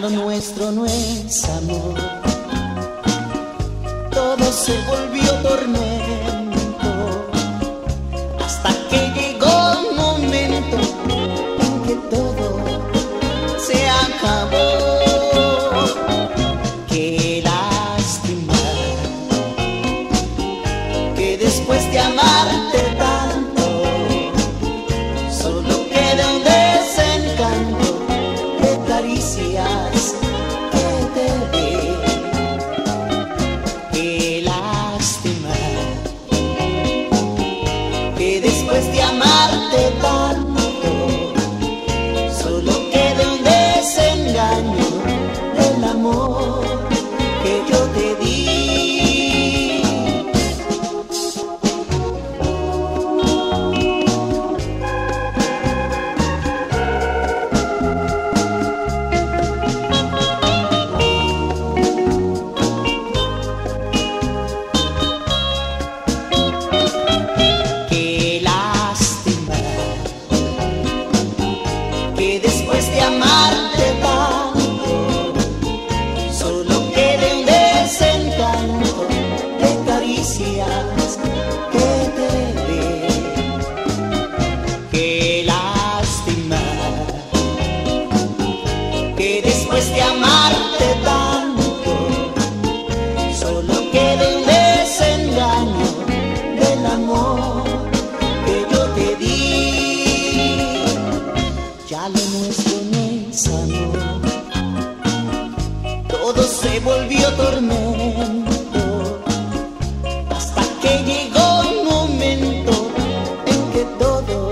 lo nuestro no es amor, todo se volvió tormento, hasta que llegó un momento en que todo se acabó. Qué lástima que después de amarte tanto solo queda un desencanto de caricias que te di. Qué lástima que después de amarte tanto solo queda un desengaño del amor que yo te di. Qué lástima que después de amarte tanto solo quede un desencanto de caricias que te di. Qué lástima que después de amarte tanto solo quede un desengaño del amor que yo te di. Ya lo nuestro no es amor, todo se volvió tormento, hasta que llegó un momento en que todo